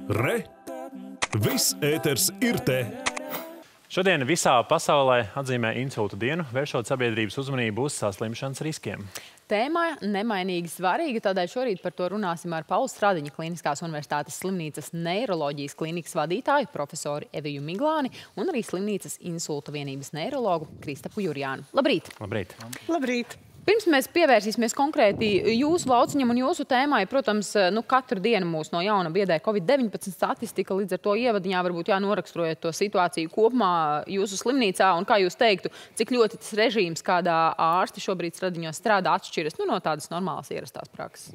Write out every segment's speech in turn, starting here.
Re! Viss ēters ir te! Šodien visā pasaulē atzīmē insulta dienu, vēršot sabiedrības uzmanību uz saslimšanas riskiem. Tēma nemainīgi svarīga, tādēļ šorīt par to runāsim ar Paula Stradiņa Kliniskās universitātes slimnīcas neiroloģijas klinikas vadītāju profesoru Eviju Miglāni un arī slimnīcas insulta vienības neirologu Kristapu Jurjānu. Labrīt! Labrīt! Labrīt! Pirms mēs pievērsīsimies konkrēti jūsu lauciņam un jūsu tēmai, protams, katru dienu mūs no jauna biedē Covid-19 statistika, līdz ar to ievadiņā varbūt noraksturojiet to situāciju kopumā jūsu slimnīcā un kā jūs teiktu, cik ļoti tas režīms, kādā ārsti šobrīd Stradiņos strādā, atšķiras no tādas normālas ierastās prakses.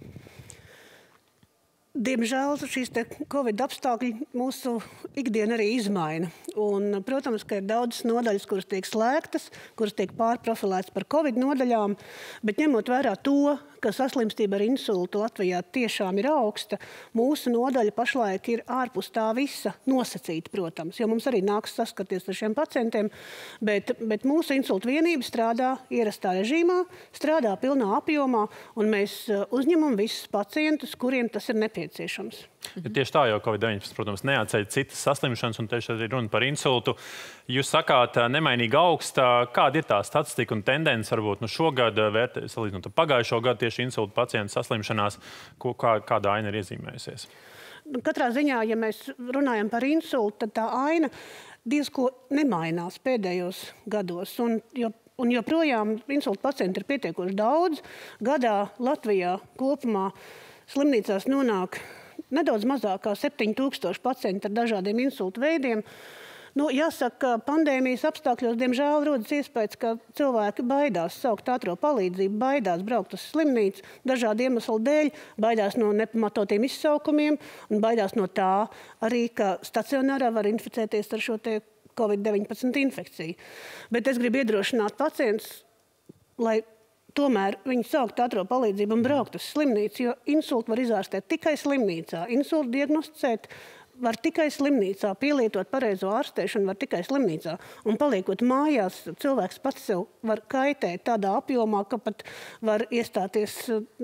Diemžēl šīs Covid apstākļi mūsu ikdienu arī izmaina. Un, protams, ka ir daudzas nodaļas, kuras tiek slēgtas, kuras tiek pārprofilētas par Covid nodaļām, bet ņemot vērā to, ka saslimstība ar insultu Latvijā tiešām ir augsta, mūsu nodaļa pašlaik ir ārpus tā visa nosacīta, protams, jo mums arī nāks saskarties ar šiem pacientiem, bet mūsu insulta vienība strādā ierastā režīmā, strādā pilnā apjomā, un mēs uzņemam visus pacientus, kuriem tas ir nepieciešams. Ja tieši tā, jo Covid-19, protams, neatceļ citas saslimšanas, un tieši arī runa par insultu. Jūs sakāt, nemainīgi augsta. Kāda ir tā statistika un tendence varbūt šogad salīdzinot ar pagājušo gadu tieši insultu pacientu saslimšanās, kāda aina ir iezīmējusies? Katrā ziņā, ja mēs runājam par insultu, tad tā aina diezko nemainās pēdējos gados. Un joprojām insultu pacientu ir pietiekoši daudz. Gadā Latvijā kopumā slimnīcās nonāk nedaudz mazāk kā 7000 pacienti ar dažādiem insultu veidiem. Jāsaka, ka pandēmijas apstākļos, diemžēl, rodas iespējas, ka cilvēki baidās saukt ātro palīdzību, baidās braukt uz slimnīcu dažādu iemeslu dēļ, baidās no nepamatotiem izsaukumiem un baidās no tā arī, ka stacionārā var inficēties ar šo Covid-19 infekciju. Bet es gribu iedrošināt pacientus, lai tomēr viņi saukt ātro palīdzību un braukt uz slimnīcu, jo insultu var izārstēt tikai slimnīcā. Insultu diagnosticēt var tikai slimnīcā, pielietot pareizo ārstēšanu var tikai slimnīcā. Un paliekot mājās, cilvēks pats sev var kaitēt tādā apjomā, ka pat var iestāties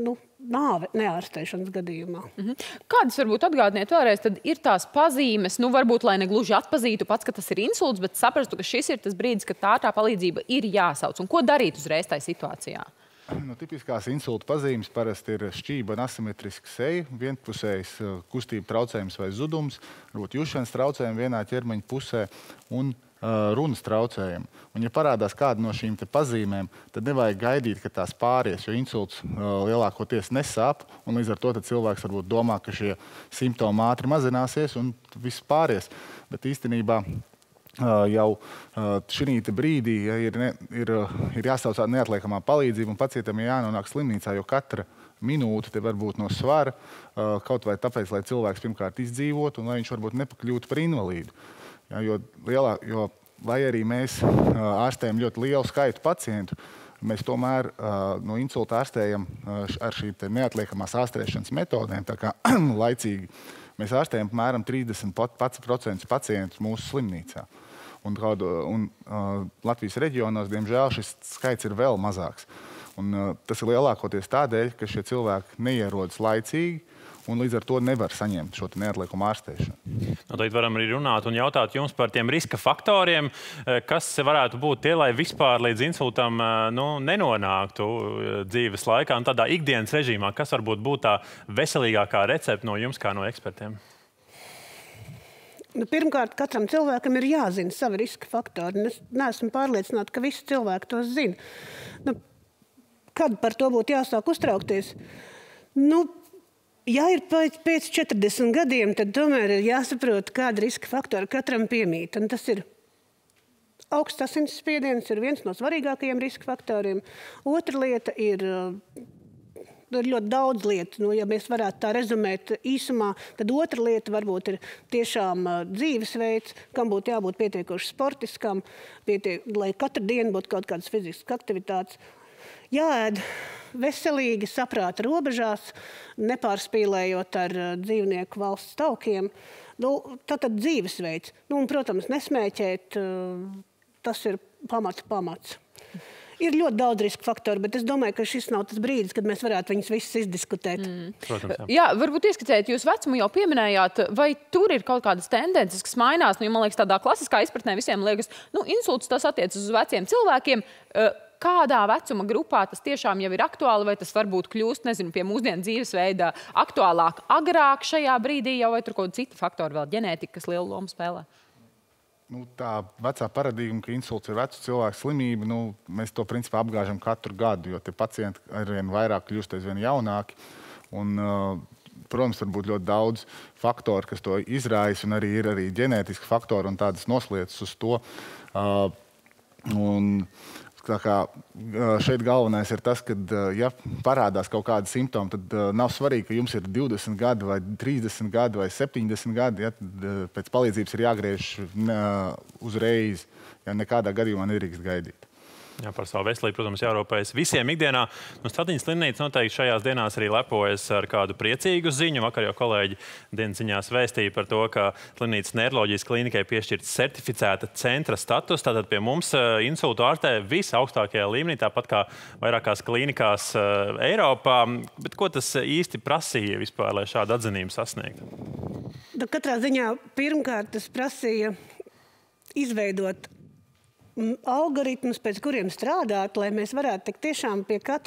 nāve neārstēšanas gadījumā. Kādas varbūt atgādiniet vēlreiz, tad ir tās pazīmes, varbūt, lai negluži atpazītu pats, ka tas ir insults, bet saprastu, ka šis ir tas brīdis, kad tā palīdzība ir jāsauc. Un ko darīt uzreiz tajā situācijā? Tipiskās insulta pazīmes parasti ir šķība un asimetriska seja, vienpusējs kustību traucējums vai zudums, varbūt jušanas traucējumi vienā ķermeņa pusē un runas traucējumi. Un, ja parādās kāda no šīm pazīmēm, tad nevajag gaidīt, ka tās pāries, jo insults lielākoties nesāp, un līdz ar to cilvēks varbūt domā, ka šie simptomi ātri mazināsies un viss pāries. Bet īstenībā jau šī brīdī ir jāsauc neatliekamā palīdzība un pacientam ir jānonāk slimnīcā, jo katra minūte te var būt no svara, kaut vai tāpēc, lai cilvēks pirmkārt izdzīvotu un lai viņš varbūt nepakļūtu par invalīdu. Jo lai arī mēs ārstējam ļoti lielu skaitu pacientu, mēs tomēr no insulta ārstējam ar šīm neatliekamās ārstēšanas metodēm, tā kā laicīgi. Mēs ārstējam apmēram 30% pacientus mūsu slimnīcā. Un Latvijas reģionos, diemžēl, šis skaits ir vēl mazāks. Un tas ir lielākoties tādēļ, ka šie cilvēki neierodas laicīgi un līdz ar to nevar saņemt šo neatliekumu ārstēšanu. Noteikti varam arī runāt un jautāt jums par tiem riska faktoriem, kas varētu būt tie, lai vispār līdz insultam nenonāktu dzīves laikā un tādā ikdienas režīmā. Kas varbūt būtu tā veselīgākā recepte no jums kā no ekspertiem? Pirmkārt, katram cilvēkam ir jāzina savi riska faktori. Es neesmu pārliecināta, ka visi cilvēki tos zina. Kad par to būtu jāsāk uztraukties? Ja ir pēc 40 gadiem, tad tomēr ir jāsaprot, kāda riska faktora katram piemīt. Un tas ir augsts asinsspiediens, ir viens no svarīgākajiem riska faktoriem. Otra lieta ir ļoti daudz lietu. Ja mēs varētu tā rezumēt īsumā, tad otra lieta varbūt ir tiešām dzīvesveids, kam būtu jābūt pietiekoši sportiskam, lai katru dienu būtu kaut kādas fiziskas aktivitātes. Jāēd veselīgi, saprāta robežās, nepārspīlējot ar dzīvnieku valsts taukiem. Tātad dzīvesveids. Un, protams, nesmēķēt, tas ir pamats. Ir ļoti daudz riska faktoru, bet es domāju, ka šis nav tas brīdis, kad mēs varētu viņus visus izdiskutēt. Protams, jā, varbūt ieskicēt, jūs vecumu jau pieminējāt, vai tur ir kaut kādas tendences, kas mainās? Nu, man liekas, tādā klasiskā izpratnē visiem liekas, insults tas attiecas uz veciem cilvēkiem. Kādā vecuma grupā tas tiešām jau ir aktuāli, vai tas varbūt kļūst, nezinu, pie mūsdienu dzīvesveida aktuālāk agrāk šajā brīdī, jau vai tur kaut kāda cita faktora vēl ģenētika, kas lielu lomu spēlē? Tā vecā paradigma, ka insults ir vecu cilvēku slimība, mēs to principā apgāžam katru gadu, jo tie pacienti arvien vairāk kļūst aizvien jaunāki. Un, protams, var būt ļoti daudz faktoru, kas to izraisa, un arī ir ģenētiski faktori un tādas noslietas uz to. Šeit galvenais ir tas, ka, ja parādās kaut kādi simptomi, tad nav svarīgi, ka jums ir 20 gadi vai 30 gadi vai 70 gadi. Ja, pēc palīdzības ir jāgriež uzreiz, ja nekādā gadījumā nedrīkst gaidīt. Jā, par savu veselību, protams, jārūpējas visiem ikdienā. Stadiņas slimnīca noteikti šajās dienās arī lepojas ar kādu priecīgu ziņu. Vakar jau kolēģi dienas ziņās vēstīja par to, ka slimnīcas neiroloģijas klīnikai piešķirts certificēta centra status. Tātad pie mums insultu ārstē visaugstākajā līmenī, tāpat kā vairākās klīnikās Eiropā. Bet ko tas īsti prasīja vispār, lai šādu atzinību sasniegtu? Katrā ziņā pirmkārt tas prasīja izveidot algoritmus, pēc kuriem strādāt, lai mēs varētu tik tiešām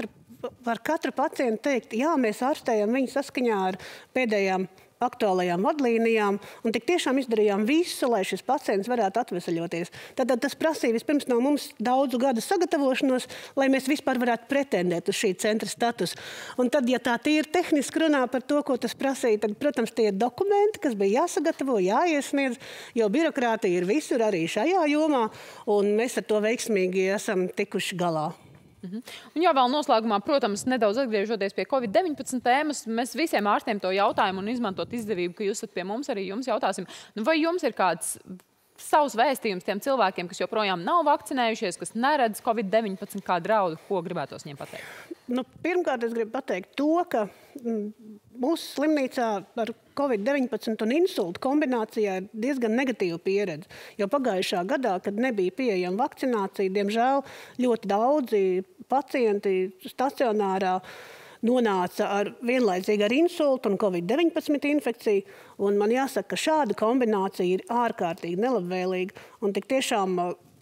par katru pacientu teikt, jā, mēs ārstējam viņu saskaņā ar pēdējām aktuālajām vadlīnijām un tik tiešām izdarījām visu, lai šis pacients varētu atvesaļoties. Tātad tas prasīja vispirms no mums daudzu gadu sagatavošanos, lai mēs vispār varētu pretendēt uz šī centra statusu. Un tad, ja tā tīri tehniski runā par to, ko tas prasīja, tad, protams, tie dokumenti, kas bija jāsagatavo, jāiesniedz, jo birokrātija ir visur arī šajā jomā, un mēs ar to veiksmīgi esam tikuši galā. Un jā, vēl noslēgumā, protams, nedaudz atgriežoties pie Covid-19 tēmas, mēs visiem ārstiem to jautājumu un izmantot izdevību, ka jūs esat pie mums, arī jums jautāsim. Vai jums ir kāds savs vēstījums tiem cilvēkiem, kas joprojām nav vakcinējušies, kas neredz Covid-19 kā draudu, ko gribētos viņiem pateikt? Pirmkārt, es gribu pateikt to, ka mūsu slimnīcā ar Covid-19 un insultu kombinācijā ir diezgan negatīva pieredze. Jo pagājušā gadā, kad nebija pieejama vakcinācija, diemžēl ļoti daudzi pacienti stacionārā nonāca vienlaicīgi ar insultu un Covid-19 infekciju. Un man jāsaka, ka šāda kombinācija ir ārkārtīgi nelabvēlīga. Un tik tiešām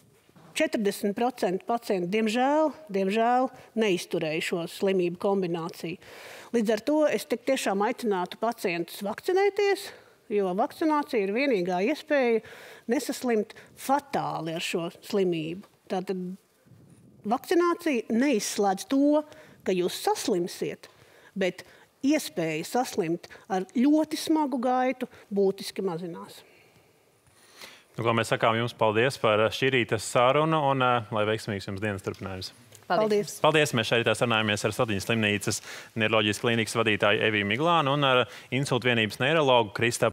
40% pacienti, diemžēl neizturēja šo slimību kombināciju. Līdz ar to es tik tiešām aicinātu pacientus vakcinēties, jo vakcinācija ir vienīgā iespēja nesaslimt fatāli ar šo slimību. Tātad vakcinācija neizslēdz to, ka jūs saslimsiet, bet iespēja saslimt ar ļoti smagu gaitu būtiski mazinās. Ko mēs sakām jums paldies par šī rīta sarunu un lai veiksmīgs jums dienas turpinājums. Paldies! Paldies! Mēs šeit sarunājamies ar Stadiņas slimnīcas neiroloģijas klīnikas vadītāju Eviju Miglānu un ar insultu vienības neirologu Kristapu